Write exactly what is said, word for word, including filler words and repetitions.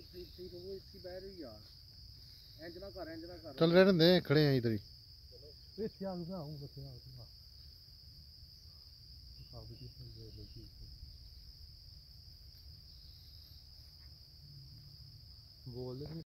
चल रहने दे, खड़े हैं इधर ही। बोल